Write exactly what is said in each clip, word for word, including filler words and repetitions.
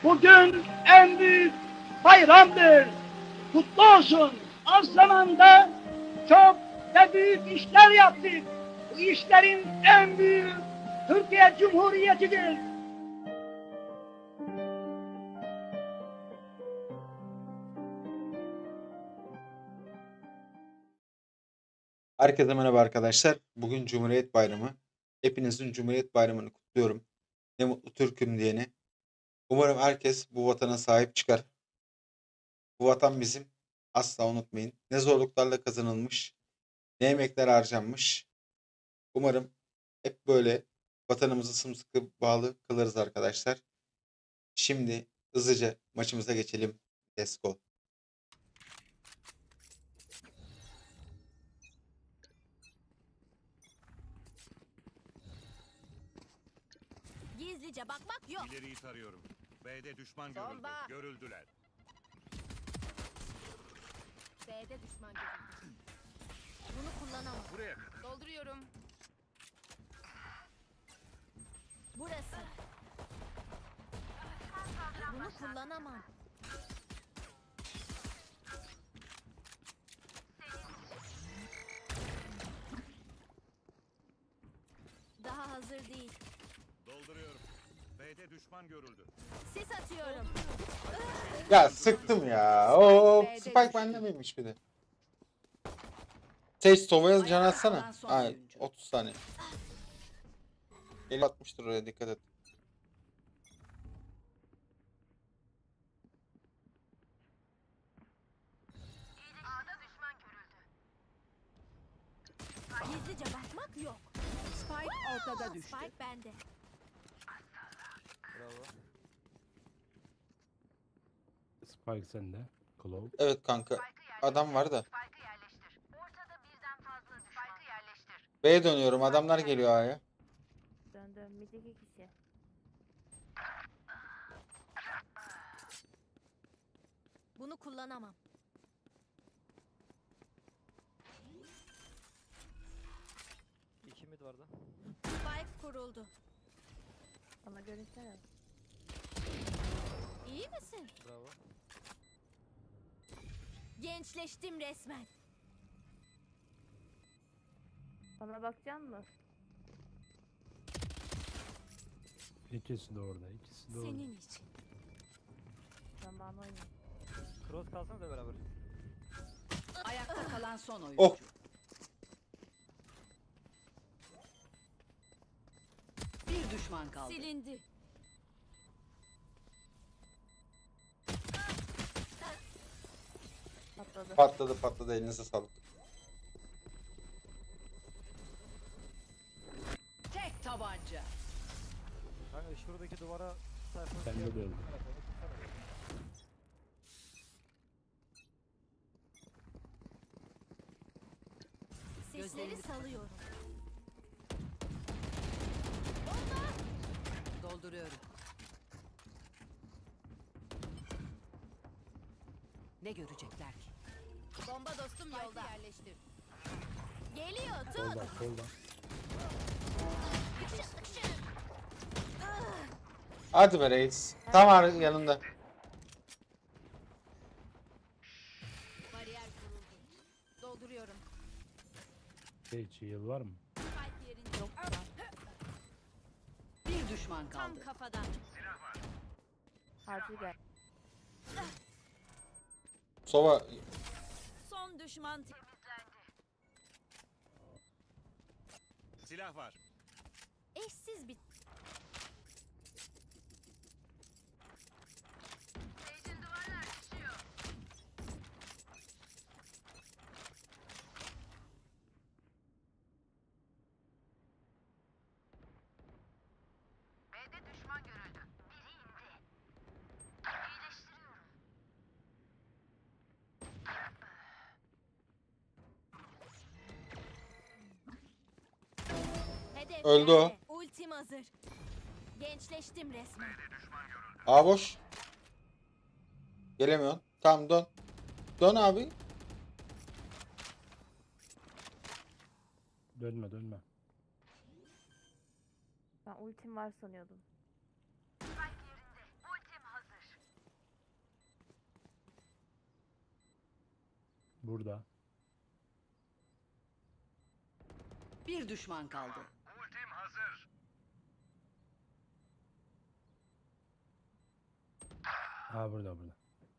Bugün en büyük bayramdır. Kutlu olsun. Az zamanda çok ve büyük işler yaptık. Bu işlerin en büyük Türkiye Cumhuriyeti'dir. Herkese merhaba arkadaşlar. Bugün Cumhuriyet Bayramı. Hepinizin Cumhuriyet Bayramı'nı kutluyorum. Ne mutlu Türk'üm diyene. Umarım herkes bu vatana sahip çıkar. Bu vatan bizim. Asla unutmayın. Ne zorluklarla kazanılmış, ne emekler harcanmış. Umarım hep böyle vatanımızı sımsıkı bağlı kılırız arkadaşlar. Şimdi hızlıca maçımıza geçelim. Let's go. Gizlice bakmak yok. İleriyi tarıyorum. B'de düşman görüldü. Bomba. Görüldüler. B'de düşman görüldü. Bunu kullanamam. Buraya kadar. Dolduruyorum. Burası. Bunu kullanamam. Daha hazır değil. Dolduruyorum. B'de düşman görüldü. Sis atıyorum. Ya sıktım ya. Oo, Spike bende miymiş bir de? Sage Sova'ya can atsana. Ay otuz saniye. Eli atmıştır oraya, dikkat et. Gizlice bakmak yok. Spike ortada düştü. Spike bende. Bravo. Spike sende. Claw. Evet kanka. Adam var da. B'ye dönüyorum. Adamlar geliyor A'ya. Döndüm. Bir iki kişi. Bunu kullanamam. İki mid vardı. Spike kuruldu. Bana görünsene. İyi misin? Bravo. Gençleştim resmen. Bana bakacak mı? İkisi de orada. İkisi de orada. Senin için. Ben bana oynayayım. Cross kalsana da beraber. Ayakta kalan son oyuncu. Oh. Bir düşman kaldı. Silindi. Patladı. Patladı patladı. Elinize sağlık. Tek tabanca. Kanka şuradaki duvara sayfa. Ben de öldüm. Sesleri Gözlerini- salıyorum. Dolduruyorum. Ne görecekler ki? Bomba dostum yolda. Yerleştir. Geliyor tut. Solda, solda. Hadi be reis. Tam ar- yanında. Bariyer kuruldu. Dolduruyorum. Sage heal var mı? Spike yerinde. Yok. Bir düşman Tam kaldı. kafadan. Harcı gel. Sova Son düşman. Silah var. Eşsiz bir. Hedef Öldü o. nerede? Ultim hazır. Gençleştim resmen. A boş. Gelemiyorsun. Tamam dön. Dön abi. Dönme dönme. Ben ultim var sanıyordum. Burada. Bir düşman kaldı. Ultim hazır. Ha burada burada.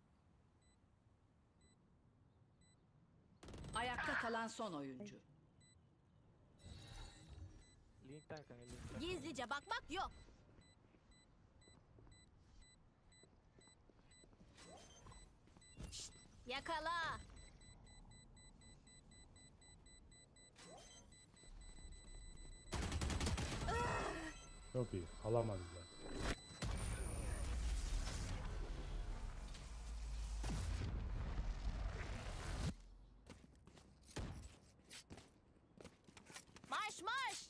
Ayakta kalan son oyuncu. Linkten kanka linkten. Gizlice bakmak yok. Şşt, yakala. Çok iyi. Alamadılar. Marş marş.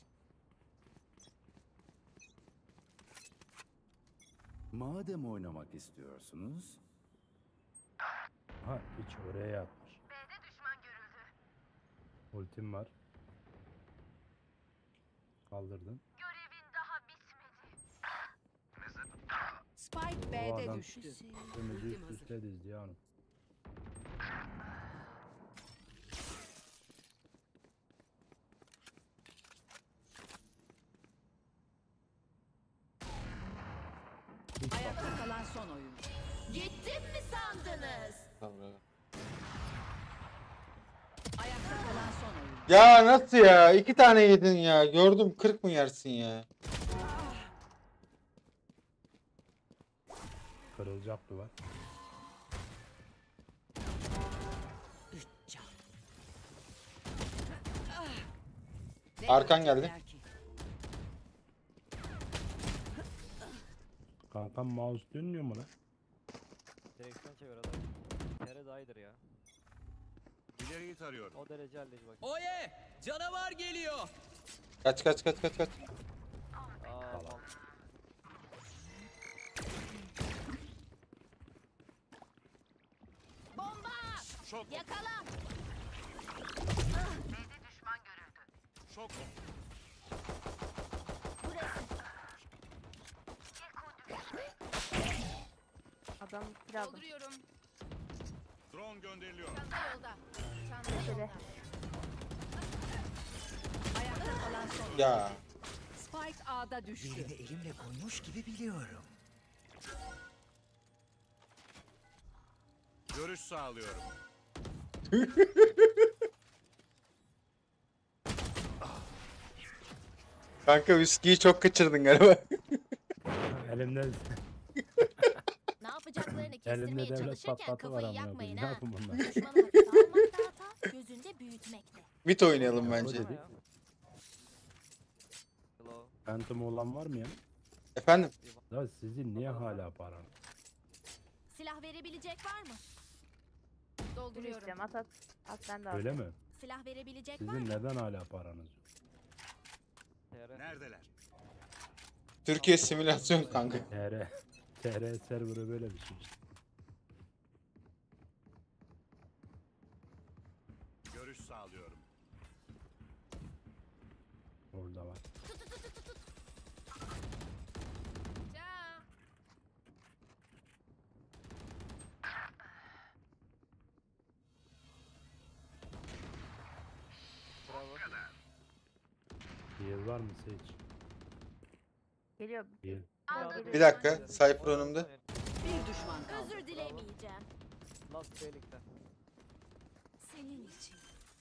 Madem oynamak istiyorsunuz, Ha hiç oraya yatmış. B'de düşman görüldü. Ultim var. Kaldırdın. Spike O B'de adam düştü. önümüzü Ultim üst hazır. üste dizdi ya hanım. Ayakta kalan son oyuncu. Gittim mi sandınız? Tamam, evet. Ayakta kalan son oyuncu. Ya nasıl ya? İki tane yedin ya. Gördüm kırk mı yersin ya? Kırılacak duvar. Üç can. Arkan geldi. Görecekler ki? Kankam mouse dönmüyor mu lan? Direksiyon çevir adam. Kere daha iyidir ya. İleriyi tarıyorum. O derece halledici bak. Oye! Canavar geliyor! Kaç kaç kaç kaç kaç. Aa, mal. Bomba. Şok. Yakala. Şok. Burası. Adam silah aldım. Dolduruyorum. Drone gönderiliyor. Çanta yolda. Çanta Şöyle. yolda. Ayakta kalan son oyuncu. Ya. Spike A'da düştü. elimle koymuş gibi biliyorum. Görüş sağlıyorum. Kanka viskiyi çok kaçırdın galiba. Elimde Ne yapacaklarını elimde kestirmeye devlet çalışırken patlatı var kafayı amına yakmayın koyayım. Ne ha. yapın bunlar? Düşmanı hafife almak da hata, gözünde büyütmekte. Mit oynayalım bence. Oynama ya. Hello. Phantom olan var mı ya? Efendim? Ya sizin niye hala paran? Silah verebilecek var mı? Dur Dolduruyorum. istiyorum. At at. At ben de al. Öyle mi? Silah verebilecek var Sizin mı? neden hala paranız yok? T R. Neredeler? Türkiye simülasyon kanka. T R T R serverı böyle bir şey işte. Görüş sağlıyorum. Orada var. Ca. Bravo. Heal var mı Sage? Geliyor. Heal. Geliyor. Bir dakika. Cypher önümde. Bir düşman kaldı. Özür dilemeyeceğim. Last B linkten. Senin için.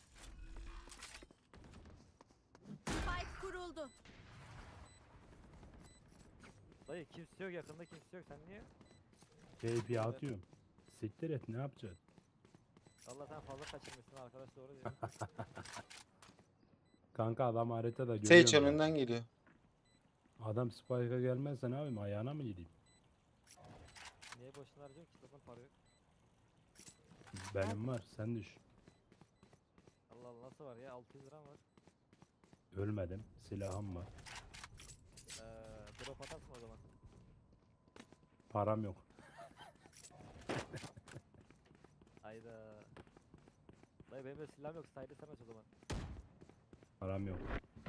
Spike kuruldu. Dayı kimse yok yakında, kimse yok. Sen niye? K P atıyorum. Siktir et, ne yapacaksın? Allah sen fazla kaçırmışsın, arkadaş doğru diyor. Kanka adam haritada görüyor. Sage önünden geliyor. Adam spike'a gelmezse ne yapayım, ayağına mı gideyim? Niye boşuna harcıyorsun ki? Zaten para yok. Benim var, sen düş. Allah Allah, nasıl var ya? altı yüz liram var. Ölmedim, silahım var. Eee drop atarsın o zaman. Param yok. Hayda. Dayı benim de silahım yok. Saydı sen aç o zaman. Param yok.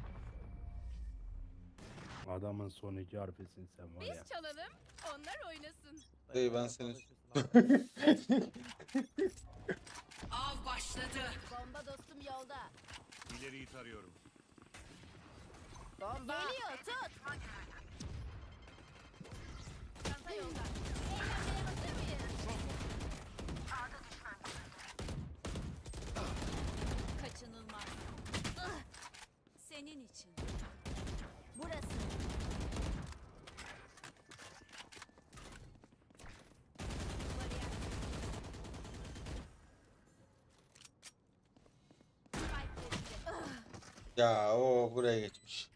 Adamın son iki harfisin sen var ya. Biz çalalım, onlar oynasın. Dayı ben bayağı seni- fazla içmişsin, Av baş. başladı. Bomba dostum yolda. İleriyi tarıyorum. Bomba. Geliyor tut. Çanta yolda. Eğlenmeye hazır mıyız? Kaçınılmaz. Ah! Senin için. Burası. Bariyer. Spike yerinde. Ya o buraya geçmiş.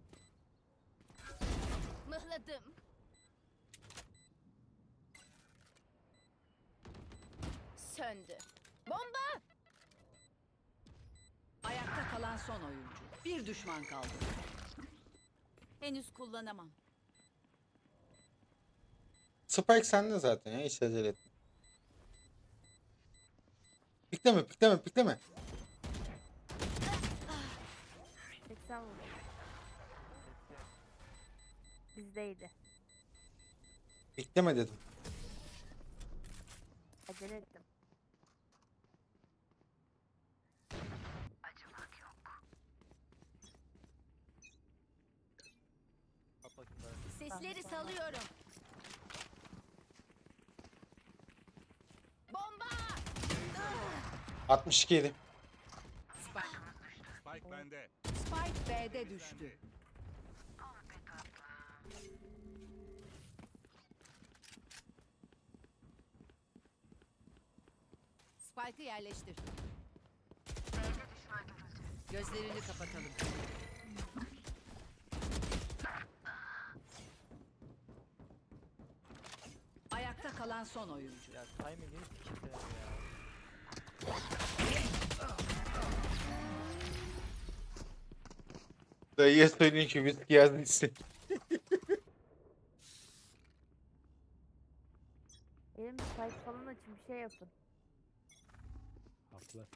Mıhladım. Söndü. Bomba! Ayakta kalan son oyuncu. Bir düşman kaldı. Henüz kullanamam. Spike sende zaten ya, hiç acele etme. Pikleme pikleme pikleme. seksen vurdu. Bizdeydi. Pikleme dedim. Acele ettim. At bakayım ben. Sesleri salıyorum. Bomba! altmış iki yedi. Spike. Spike bende. Spike B'de düştü. Spike'ı yerleştir. Gözlerini kapatalım. Ayakta kalan son oyuncu. Ya timing'ini sikeyim senin ya. Dayıya söyleyin ki viski yazdıysa. Elim spike falan açın bir şey yapın. Haklı.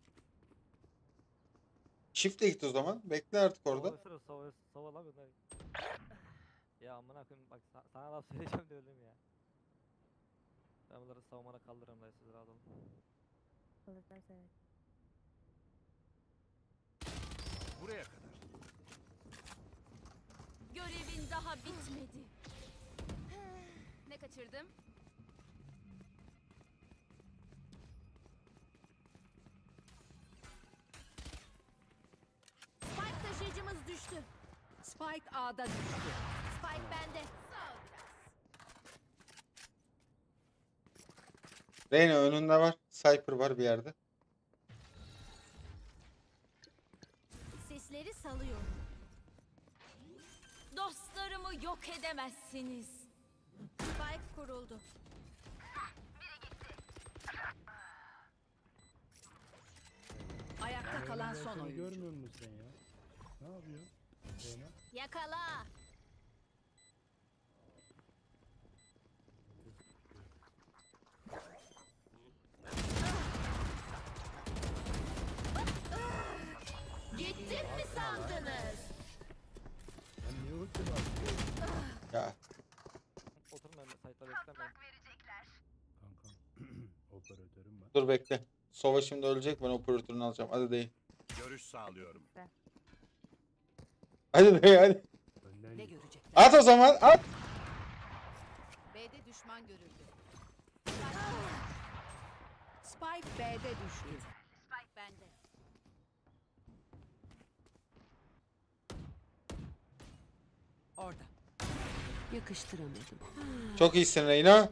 Shift'le git o zaman. Bekle artık orada. Savaşırız savaş savaş lan bunlar. Ya amına koyayım bak sa- sana laf söyleyeceğim de öldüm ya. Ben bunları savunmana kaldırırım dayı, siz rahat olun. Alırsan evet. Buraya kadar. Görevin daha bitmedi. Ne kaçırdım? Spike taşıyıcımız düştü. Spike A'da düştü. Spike bende. Sağ ol biraz. Reyna önünde var. Cypher var bir yerde. Sesleri salıyorum. Dostlarımı yok edemezsiniz. Spike kuruldu. Ayakta kalan Ben son seni oyuncu. görmüyor musun sen ya? Ne yapıyorsun? Reyna? Yakala. Gittim mi sandınız? Sen niye ulti bastın? Ya Oturun ben de site'da beklemeyin. Kankam. Operatörüm var. dur bekle. Sova şimdi ölecek, ben operatörünü alacağım. Hadi dayı. Görüş sağlıyorum. Hadi dayı hadi. Önden Ne git. görecekler? At o zaman at. B'de düşman görüldü. Spike B'de düştü. Spike bende. Orada. Yakıştıramadım. Çok iyisin Reyna.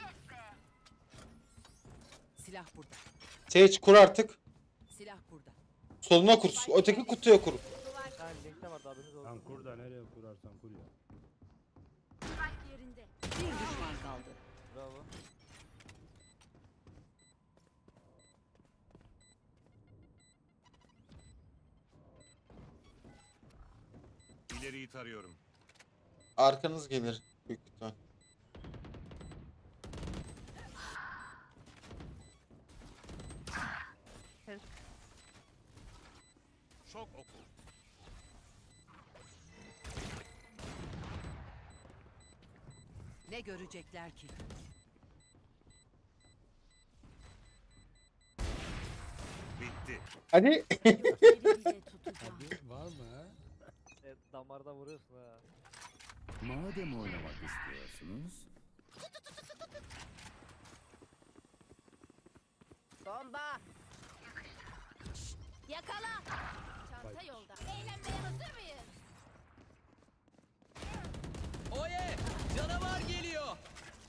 Silah burada. Sage kur artık. Silah burada. Soluna kur. Öteki kutuya kur. Bir tane linkte vardı, haberiniz olsun. Lan kur da nereye kurarsan kur ya. Spike yerinde. Bir düşman kaldı. Bravo. İleriyi tarıyorum. Arkanız gelir büyük ihtimal. Şok oku. Ne görecekler ki? Bitti. Hadi. Gözleri bile tutacağım. Hadi var mı ha? E, damarda vuruyorsun ha. Madem oynamak istiyorsunuz, Bomba. Yakala. Çanta yolda. Eğlenmeye hazır mıyız? Oye! Canavar geliyor.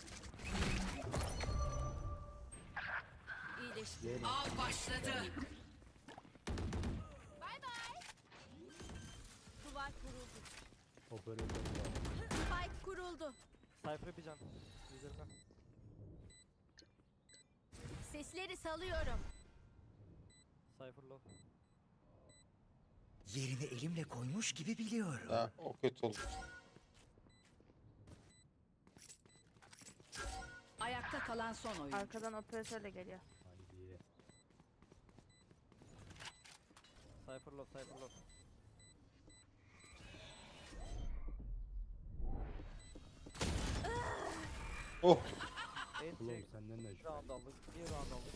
İyileşti. Av başladı. Bay bay. Duvar kuruldu. Operatör var. Spike kuruldu. Cypher bir can. Üzerine. Sesleri salıyorum. Cypher low. Yerini elimle koymuş gibi biliyorum. Ya, o kötü oldu. Ayakta kalan son oyuncu. Arkadan operatörle geliyor. Haydi. Cypher low, Cypher low. Oh. Kulağım Entry. senden de Bir şu. round aldık, bir round aldık.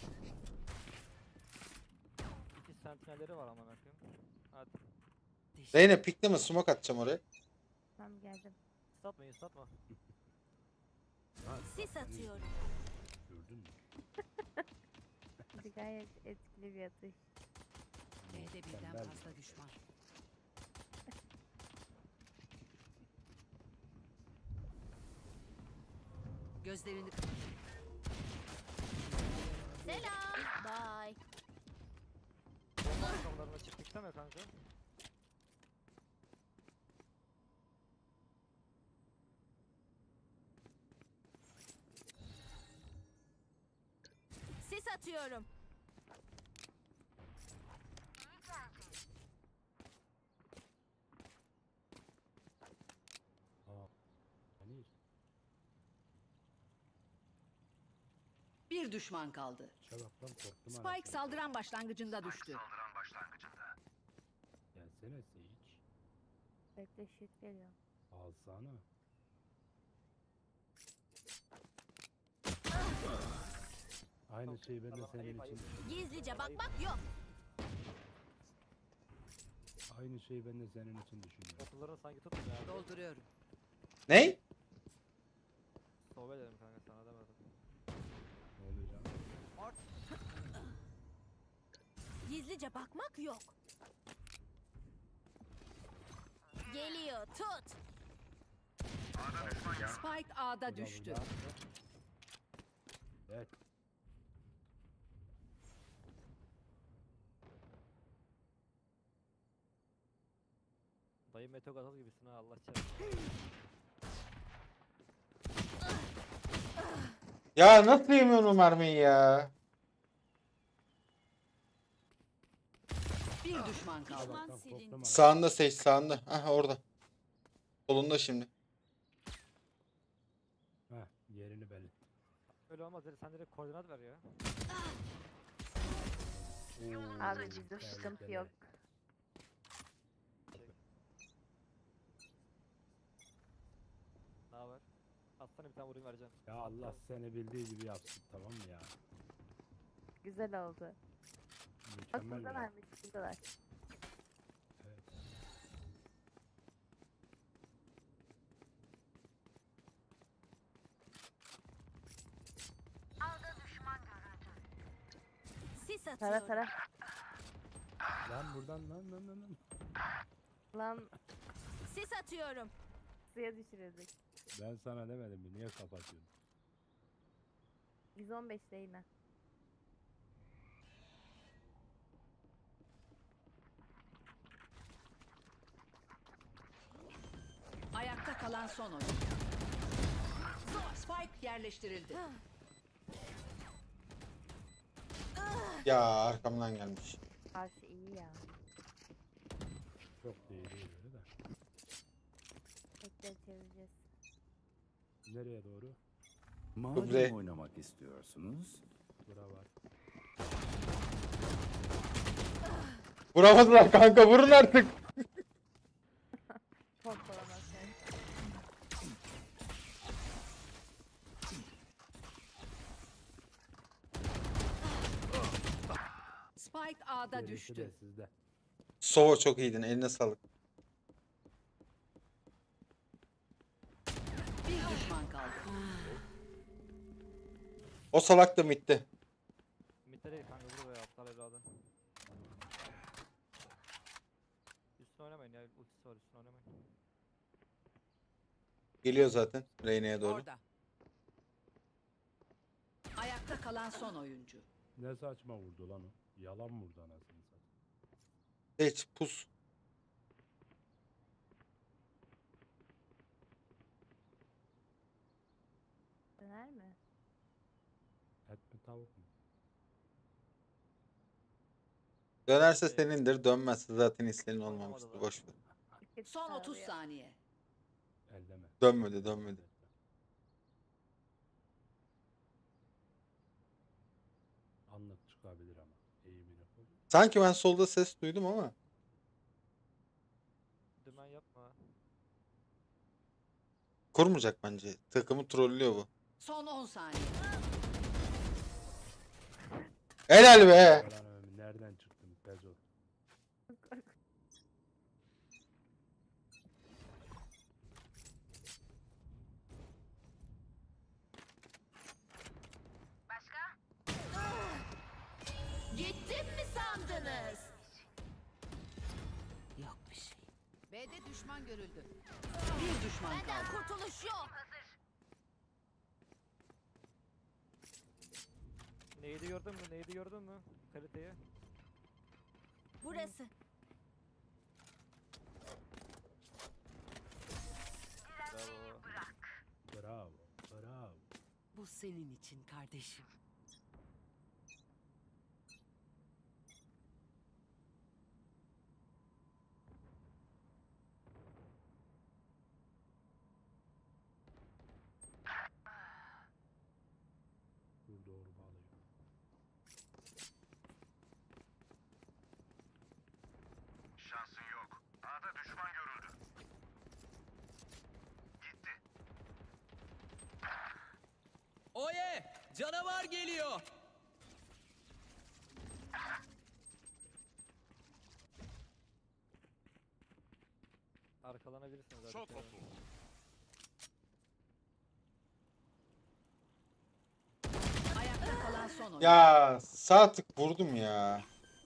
İki sentinelleri var aman akım. Hadi. Reyna pikle mi? Smoke atacağım oraya. Tamam geldim. Satma, satma. Sis atıyorum. Gördün mü? Bir gayet etkili bir atış. B'de birden Mükemmel. fazla düşman. Gözlerini kapat. Selam. Bye. Bomba rakamlarına çıktık değil mi kanka? Sis atıyorum. Aa. Hani Bir düşman kaldı. şabaktan korktum. Spike saldıran başlangıcında düştü. Gelsene Sage. Bekle shit geliyor. Alsana. Aynı şeyi ben de senin için Gizlice bakmak yok. Aynı şeyi ben de senin için düşünüyorum. Okulların sanki tutmuyor abi. Dolduruyorum. Ney? Sohbet edelim kanka, sana demedim. Ne oluyor canım? Gizlice bakmak yok. Geliyor, tut. Spike A'da düştü. Evet. Dayı Meto Gazal gibisin ha, Allah çarpsın. Ya nasıl yemiyorsun o mermiyi ya? Bir düşman kaldı. Düşman Şabaktan silindi. korktum. Sağında Sage, sağında. Aha orada. Solunda şimdi. Heh, yerini belli. Öyle olmaz, dedi, sen direkt koordinat ver ya. Oo, Abi bizde sıkıntı tehlikeli. yok. Ne haber? Atsana bir tane vurayım vereceğim. Ya Allah seni bildiği gibi yapsın, tamam mı ya? Güzel oldu. Bak Mükemmel bir laf. buradalarmış buradalar. Evet. Sis Tara atıyorum. tara. Lan buradan lan lan lan lan. Lan Sis atıyorum. suya düşürürdük. Ben sana demedim mi? Niye kapatıyorsun? yüz on beşte yine. Ayakta kalan son oyuncu. Spike yerleştirildi. Ya arkamdan gelmiş. Karşı iyi ya. Çok değil değil öyle de. Bekle çevireceğiz. Nereye doğru? madem Kıble. oynamak istiyorsunuz, Bura var. Vuramadılar kanka, vurun artık. Korkulamaz yani. Spike Spike A'da Gerisi düştü. de sizde. Sova çok iyiydin. Eline sağlık. Bir düşman kaldı. O salak da bitti. Mitte değil kanka vur be aptal evladı. Üstüne oynamayın ya ultisi var üstüne oynamayın. Geliyor zaten Reyna'ya doğru. Orada. Ayakta kalan son oyuncu. Ne saçma vurdu lan o. Yalan vurdu anasını satayım. Hiç pus. Döner mi? Et mi tavuk mu? Dönerse senindir. Dönmezse zaten istenin olmamıştır. Boş ver. İki Son otuz saniye. saniye. Elleme. Dönmedi dönmedi. Anlık çıkabilir ama. Eğimini koy. Sanki ben solda ses duydum ama. Dümen yapma. Kurmayacak bence. Takımı trollüyor bu. Son on saniye. Helal be. Ulan Ömer, nereden çıktın Bezo? Gittim mi sandınız? Yok bir şey. B'de düşman görüldü. Bir düşman Benden kaldı. kurtuluş yok. Neydi gördün mü? Neydi gördün mü? Kaliteyi. Burası. Bravo. Bravo. Bravo. Bu senin için kardeşim. Dur doğru bağlayayım. Şansın yok. A'da düşman görüldü. Gitti. Oye! Canavar geliyor. Arkalanabilirsiniz hadi. Çok Kerem. oku. Ayakta kalan son oyuncu. Ya sağ tık vurdum ya.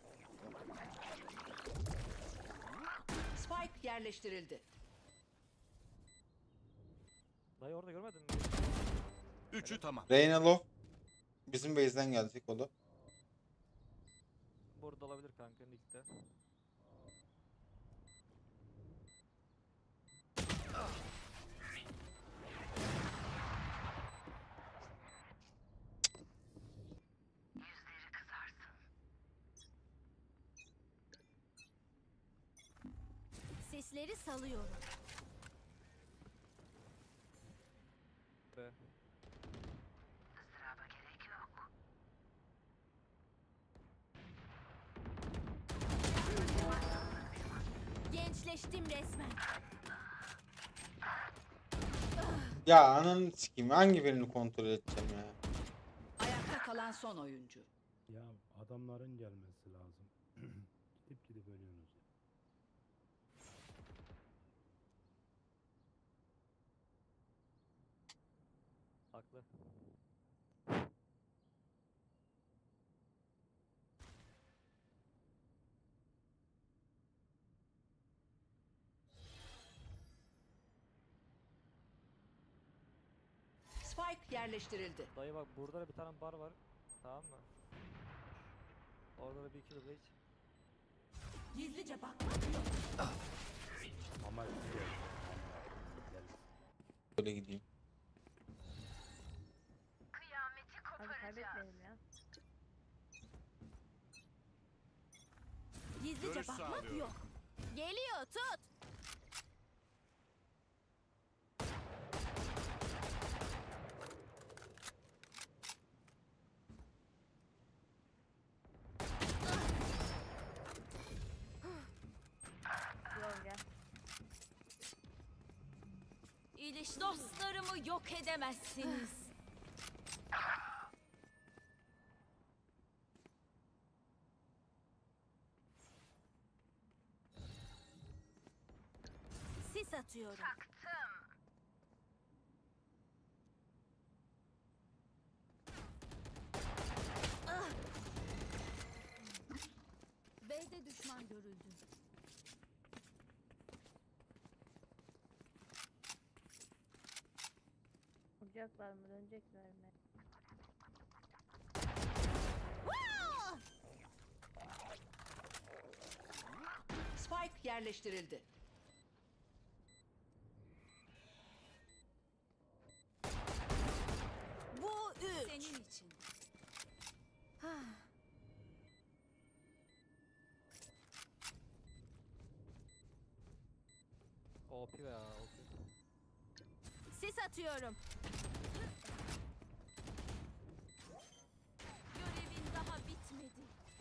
Spike yerleştirildi. Dayı orada görmedin mi? Üçü tamam. Reyna low. Bizim base'den gelecek o da. Burada olabilir kanka Nick'te. Sesleri salıyorum. Be. Gençleştim resmen. Ya ananı sikeyim. Hangi birini kontrol edeceğim ya? Ayakta kalan son oyuncu. Ya adamların gelmesi lazım. Gidip gidip ölüyorsunuz ya. Haklı. Spike yerleştirildi. Dayı bak burada da bir tane bar var. Tamam mı? Orada da bir iki duble iç. Gizlice bakmak yok. Ama gel. Gel. Böyle gideyim. Hadi kaybetmeyelim ya. Gizlice Görüş bakmak sağlıyorum. yok. Geliyor tut. Yol gel. İliş dostlarımı yok edemezsiniz. Sis atıyorum. Ah! B'de düşman görüldü. Vuracaklar mı? Dönecekler mi? Spike yerleştirildi. Bu üç. Senin için. O P ya O P. Sis atıyorum. Görevin daha bitmedi.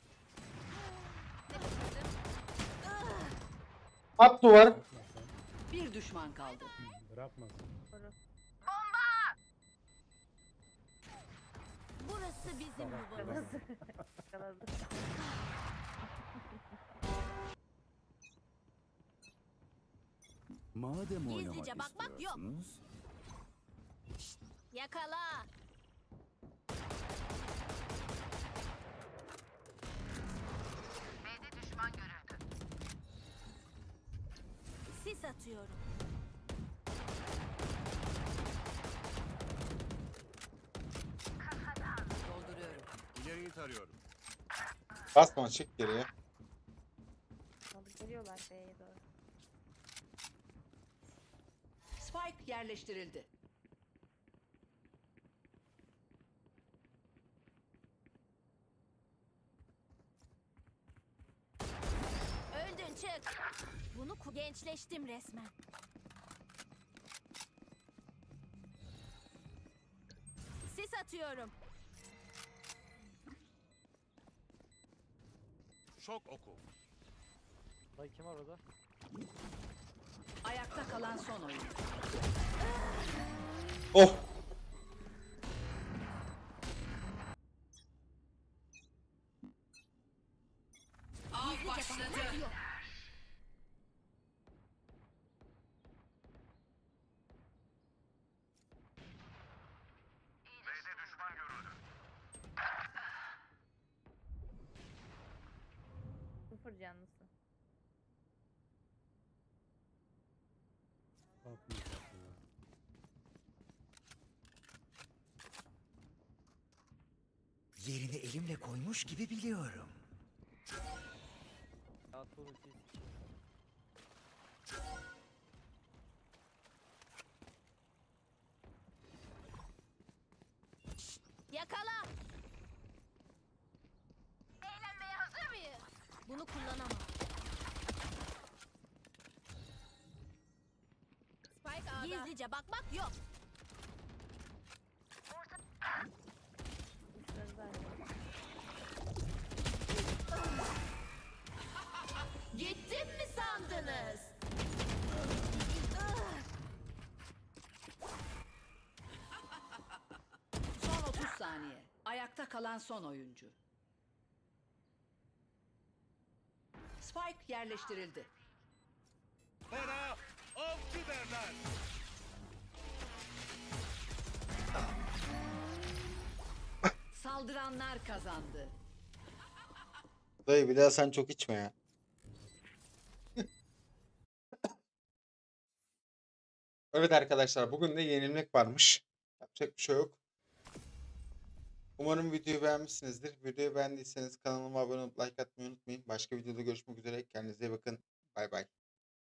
At duvar. Bir düşman kaldı. Bırakmasın. Koru. Burası bizim yuvamız. Yakaladı. Madem oynamak Gizlice bakmak yok. istiyorsunuz, Yakala. B'de düşman görüldü. Sis atıyorum. Dolduruyorum. İleriyi tarıyorum. Basma, çık geriye. Alıp geliyorlar B'ye doğru. Spike yerleştirildi. Öldün çık. Bunu ku- gençleştim resmen. Sis atıyorum. Şok oku. Dayı kim var orada? Ayakta kalan son oyun. Oh. Av başladı. Yok. B'de düşman görüldü. Sıfır canlısı. Bakmayacak ya. Yerini elimle koymuş gibi biliyorum. Ya Tuğrul sis. Yakala. Eğlenmeye hazır mıyız? Bunu kullanamam. Spike A'da. Gizlice bakmak yok. Sözler. Gittim mi sandınız? Son otuz saniye. Ayakta kalan son oyuncu. Spike yerleştirildi. Bana avcı derler. Saldıranlar kazandı. Dayı bir daha sen çok içme ya. Evet arkadaşlar, bugün de yenilmek varmış. Yapacak bir şey yok. Umarım videoyu beğenmişsinizdir. Videoyu beğendiyseniz kanalıma abone olup like atmayı unutmayın. Başka videoda görüşmek üzere. Kendinize iyi bakın. Bay bay.